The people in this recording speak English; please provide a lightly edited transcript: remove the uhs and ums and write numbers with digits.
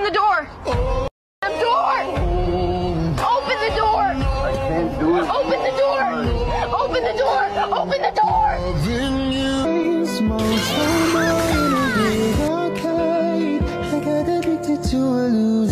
the door. The door. Open the door. I can't do it. Open the door. Open the door. Open the door. I got addicted to a